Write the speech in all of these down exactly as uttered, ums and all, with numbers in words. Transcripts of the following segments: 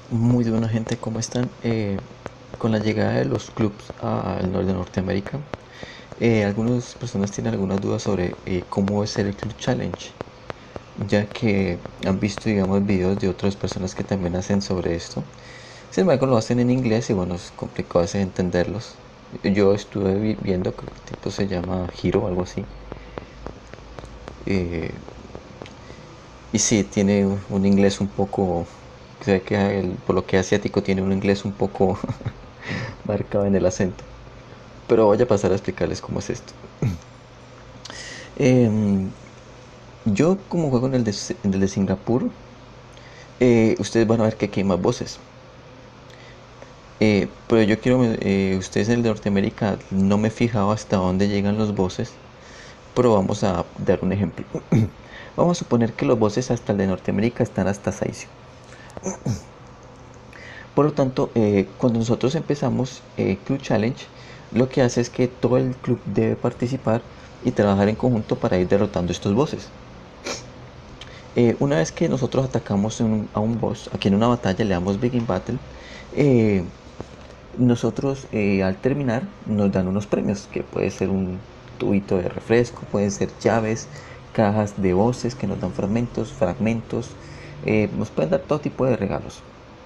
Muy buena gente, ¿cómo están? Eh, con la llegada de los clubs al norte de Norteamérica, eh, algunas personas tienen algunas dudas sobre eh, cómo es el Club Challenge, ya que han visto, digamos, videos de otras personas que también hacen sobre esto. Sin embargo, lo hacen en inglés y bueno, es complicado a veces entenderlos. Yo estuve vi- viendo que el tipo se llama Hiro o algo así. Eh, y sí, tiene un un inglés un poco. Se ve que el, por lo que es asiático tiene un inglés un poco marcado en el acento. Pero voy a pasar a explicarles cómo es esto. Em, yo como juego en el de, en el de Singapur, eh, ustedes van a ver que aquí hay más voces. Eh, pero yo quiero, eh, ustedes en el de Norteamérica no me he fijado hasta dónde llegan los voces, pero vamos a dar un ejemplo. Vamos a suponer que los voces hasta el de Norteamérica están hasta Saizo. Por lo tanto, eh, cuando nosotros empezamos eh, Club Challenge, lo que hace es que todo el club debe participar y trabajar en conjunto para ir derrotando estos bosses. Eh, una vez que nosotros atacamos un- a un boss, aquí en una batalla le damos Begin Battle, eh, nosotros eh, al terminar nos dan unos premios, que puede ser un tubito de refresco, pueden ser llaves, cajas de voces que nos dan fragmentos, fragmentos, eh, nos pueden dar todo tipo de regalos.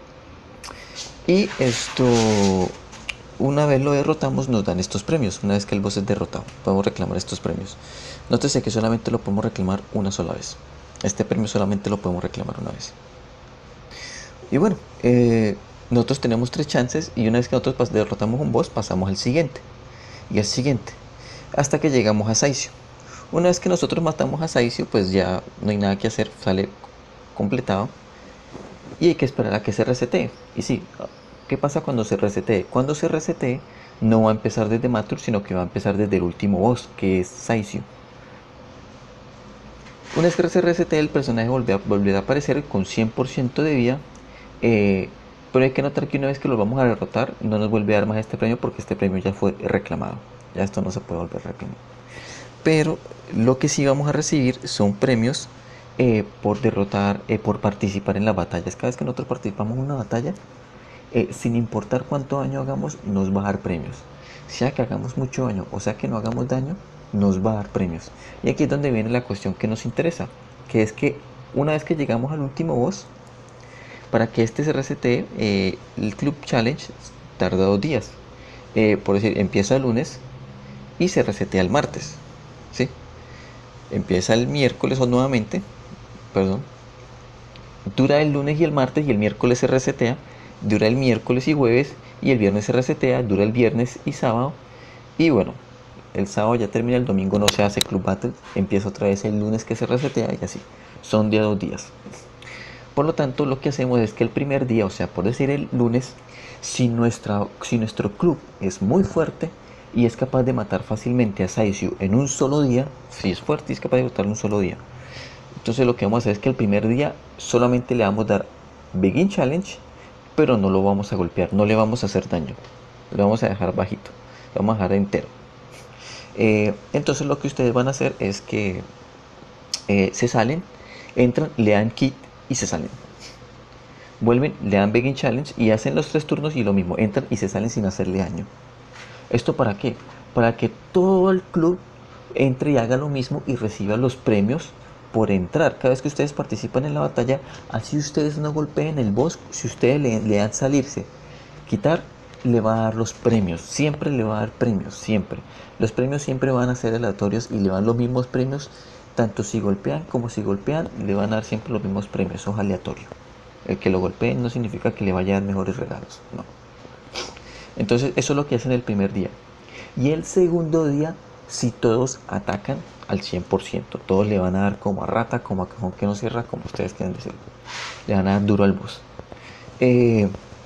Y esto, una vez lo derrotamos, nos dan estos premios. Una vez que el boss es derrotado, podemos reclamar estos premios. Nótese que solamente lo podemos reclamar una sola vez. Este premio solamente lo podemos reclamar una vez. Y bueno, eh, nosotros tenemos tres chances y una vez que nosotros derrotamos un boss, pasamos al siguiente. Y al siguiente. Hasta que llegamos a Saicio. Una vez que nosotros matamos a Saicio, pues ya no hay nada que hacer, sale completado. Y hay que esperar a que se resete. Y sí, ¿qué pasa cuando se resete? Cuando se resete, no va a empezar desde Matur, sino que va a empezar desde el último boss, que es Saicio. Una vez que se resete, el personaje volverá a aparecer con cien por ciento de vida. Eh, pero hay que notar que una vez que lo vamos a derrotar, no nos vuelve a dar más este premio porque este premio ya fue reclamado. Ya esto no se puede volver a reclamar. Pero lo que sí vamos a recibir son premios eh, por derrotar, eh, por participar en las batallas. Cada vez que nosotros participamos en una batalla, eh, sin importar cuánto daño hagamos, nos va a dar premios. Sea que hagamos mucho daño o sea que no hagamos daño, nos va a dar premios. Y aquí es donde viene la cuestión que nos interesa, que es que una vez que llegamos al último boss, para que este se resete, eh, el Club Challenge tarda dos días. Eh, por decir, empieza el lunes y se resetea el martes. ¿Sí? Empieza el miércoles o nuevamente, perdón, dura el lunes y el martes y el miércoles se resetea, dura el miércoles y jueves y el viernes se resetea, dura el viernes y sábado y bueno, el sábado ya termina, el domingo no se hace Club Battle, empieza otra vez el lunes que se resetea y así, son de dos días. Por lo tanto, lo que hacemos es que el primer día, o sea, por decir el lunes, si, nuestra, si nuestro club es muy fuerte y es capaz de matar fácilmente a Saizu en un solo día, si es fuerte y es capaz de matarlo en un solo día, entonces lo que vamos a hacer es que el primer día solamente le vamos a dar Begin Challenge, pero no lo vamos a golpear, no le vamos a hacer daño. Lo vamos a dejar bajito, lo vamos a dejar entero. Eh, entonces lo que ustedes van a hacer es que eh, se salen, entran, le dan kit y se salen. Vuelven, le dan Begin Challenge y hacen los tres turnos y lo mismo, entran y se salen sin hacerle daño. ¿Esto para qué? Para que todo el club entre y haga lo mismo y reciba los premios por entrar. Cada vez que ustedes participan en la batalla, así ustedes no golpeen el boss, si ustedes le, le dan salirse, quitar, le va a dar los premios. Siempre le va a dar premios, siempre. Los premios siempre van a ser aleatorios y le van los mismos premios, tanto si golpean como si golpean, le van a dar siempre los mismos premios. Eso es aleatorio. El que lo golpeen no significa que le vaya a dar mejores regalos, no. Entonces eso es lo que hacen el primer día. Y el segundo día, si todos atacan al cien por ciento, todos le van a dar como a rata, como a cajón que no cierra, como ustedes quieran decirlo. Le van a dar duro al boss. Eh,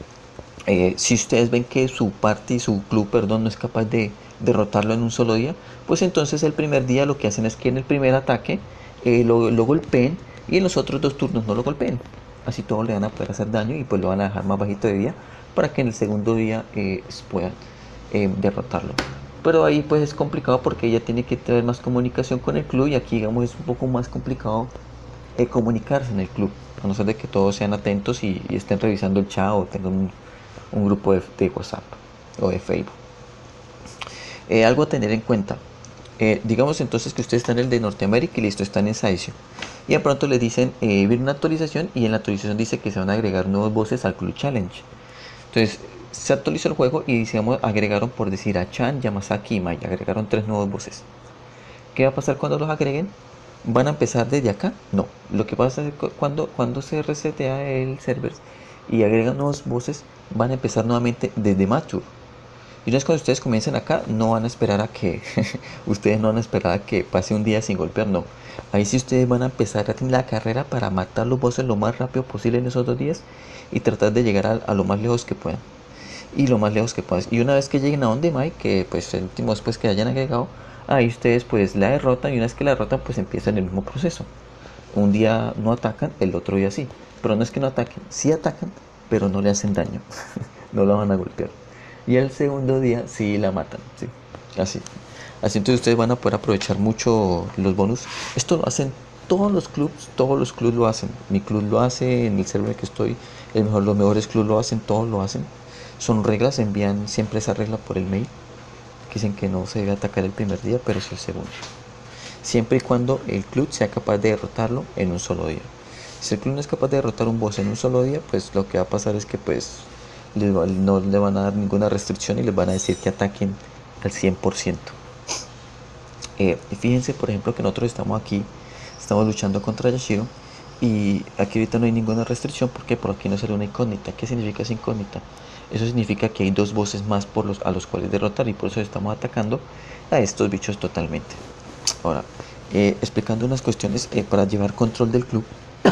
eh, si ustedes ven que su party, su club, perdón, no es capaz de derrotarlo en un solo día, pues entonces el primer día lo que hacen es que en el primer ataque eh, lo, lo golpeen y en los otros dos turnos no lo golpeen. Así todos le van a poder hacer daño y pues lo van a dejar más bajito de vida para que en el segundo día eh, puedan eh, derrotarlo. Pero ahí pues es complicado porque ella tiene que tener más comunicación con el club y aquí digamos es un poco más complicado eh, comunicarse en el club. a no ser de que todos sean atentos y, y estén revisando el chat o tengan un, un grupo de, de WhatsApp o de Facebook. Eh, algo a tener en cuenta. Eh, digamos entonces que ustedes están en el de Norteamérica y listo, están en Saizo. Y de pronto les dicen, eh, viene una actualización y en la actualización dice que se van a agregar nuevos bosses al Club Challenge. Entonces se actualizó el juego y digamos, agregaron por decir a Chan, Yamazaki y Maya. Agregaron tres nuevos bosses. ¿Qué va a pasar cuando los agreguen? ¿Van a empezar desde acá? No. Lo que pasa es que cuando, cuando se resetea el server y agregan nuevos bosses, van a empezar nuevamente desde Mature. Y una vez cuando ustedes comiencen acá, no van a esperar a que ustedes no van a esperar a que pase un día sin golpear, no. Ahí sí ustedes van a empezar a la carrera para matar los bosses lo más rápido posible en esos dos días y tratar de llegar a, a lo más lejos que puedan. Y lo más lejos que puedan. Y una vez que lleguen a donde Mai, que pues el último después que hayan agregado, ahí ustedes pues la derrotan y una vez que la derrotan pues empiezan el mismo proceso. Un día no atacan, el otro día sí. Pero no es que no ataquen, sí atacan, pero no le hacen daño. No la van a golpear. Y el segundo día sí la matan, sí. Así. Así entonces ustedes van a poder aprovechar mucho los bonus. Esto lo hacen todos los clubs, todos los clubs lo hacen. Mi club lo hace, en el server en el que estoy, el mejor, los mejores clubs lo hacen, todos lo hacen. Son reglas, envían siempre esa regla por el mail. Que dicen que no se debe atacar el primer día, pero sí el segundo. Siempre y cuando el club sea capaz de derrotarlo en un solo día. Si el club no es capaz de derrotar un boss en un solo día, pues lo que va a pasar es que pues les va- no le van a dar ninguna restricción y les van a decir que ataquen al cien por ciento. Eh, y fíjense, por ejemplo, que nosotros estamos aquí, estamos luchando contra Yashiro y aquí ahorita no hay ninguna restricción porque por aquí no sale una incógnita. ¿Qué significa esa incógnita? Eso significa que hay dos bosses más por los, a los cuales derrotar y por eso estamos atacando a estos bichos totalmente. Ahora, eh, explicando unas cuestiones eh, para llevar control del club.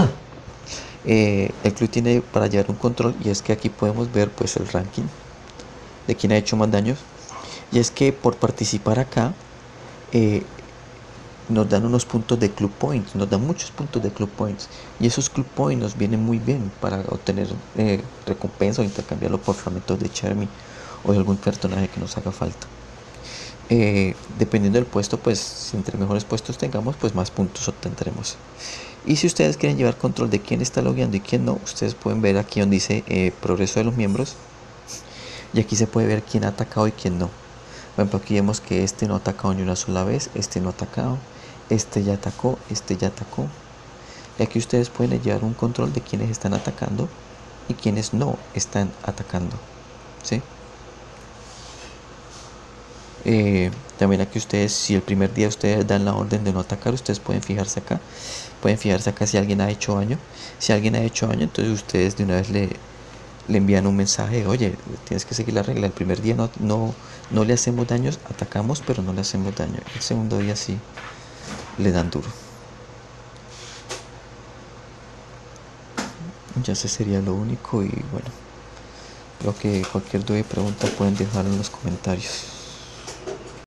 Eh, el club tiene para llevar un control y es que aquí podemos ver pues el ranking de quién ha hecho más daños. Y es que por participar acá eh, nos dan unos puntos de club points, nos dan muchos puntos de club points y esos club points nos vienen muy bien para obtener eh, recompensa o intercambiarlo por fragmentos de Charmy o de algún personaje que nos haga falta. Eh, dependiendo del puesto, pues entre mejores puestos tengamos, pues más puntos obtendremos. Y si ustedes quieren llevar control de quién está logueando y quién no, ustedes pueden ver aquí donde dice eh, progreso de los miembros y aquí se puede ver quién ha atacado y quién no. Por ejemplo, aquí vemos que este no ha atacado ni una sola vez, este no ha atacado, este ya atacó, este ya atacó. Y aquí ustedes pueden llevar un control de quienes están atacando y quienes no están atacando, ¿sí? Eh, también aquí ustedes, si el primer día ustedes dan la orden de no atacar, ustedes pueden fijarse acá, pueden fijarse acá si alguien ha hecho daño. Si alguien ha hecho daño, entonces ustedes de una vez le, le envían un mensaje, oye, tienes que seguir la regla, el primer día no, no, no le hacemos daños, atacamos pero no le hacemos daño, el segundo día sí le dan duro. Ya ese sería lo único y bueno, creo que cualquier duda y pregunta pueden dejarlo en los comentarios.